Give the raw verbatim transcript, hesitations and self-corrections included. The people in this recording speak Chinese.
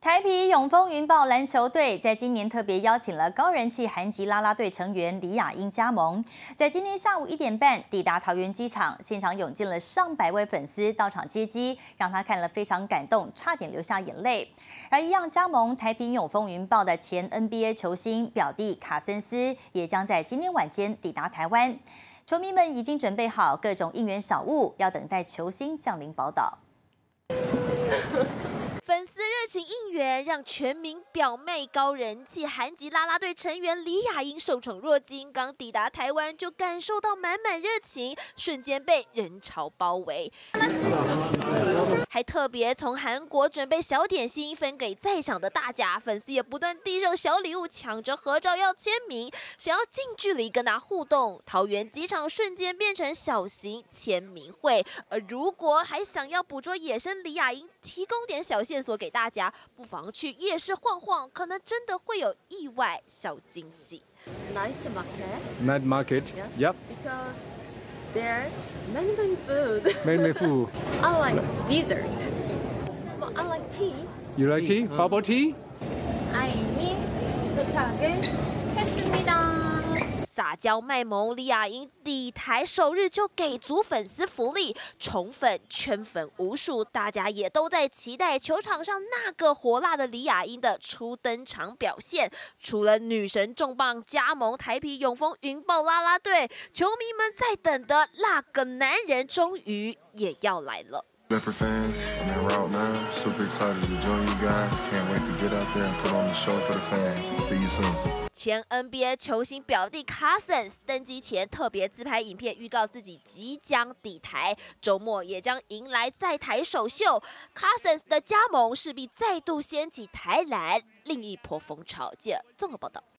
台啤永丰云豹篮球队在今年特别邀请了高人气韩籍啦啦队成员李雅英加盟，在今天下午一点半抵达桃园机场，现场涌进了上百位粉丝到场接机，让他看了非常感动，差点流下眼泪。而一样加盟台啤永丰云豹的前 N B A 球星表弟卡森斯，也将在今天晚间抵达台湾。球迷们已经准备好各种应援小物，要等待球星降临宝岛。 粉丝热情应援，让全民表妹高人气韩籍啦啦队成员李雅英受宠若惊，刚抵达台湾就感受到满满热情，瞬间被人潮包围，还特别从韩国准备小点心分给在场的大家，粉丝也不断递上小礼物，抢着合照要签名，想要近距离跟他互动。桃园机场瞬间变成小型签名会，而如果还想要捕捉野生李雅英，提供点小线索给大家，不妨去夜市晃晃，可能真的会有意外小惊喜。 Night market. Night market. Yes. Yep. Because there many many food. Many many food. I like dessert. But I like tea. You like tea? Bubble tea? 아이니 도착을 했습니다. 撒娇卖萌，李雅英抵台首日就给足粉丝福利，宠粉圈粉无数，大家也都在期待球场上那个火辣的李雅英的初登场表现。除了女神重磅加盟台啤永丰云豹啦啦队，球迷们在等的那个男人终于也要来了。 Leopard fans, I'm en route now. Super excited to join you guys. Can't wait to get out there and put on the show for the fans. See you soon. 前 N B A 球星表弟 Cousins 登机前特别自拍影片，预告自己即将抵台，周末也将迎来在台首秀。Cousins 的加盟势必再度掀起台篮另一波风潮。记者综合报道。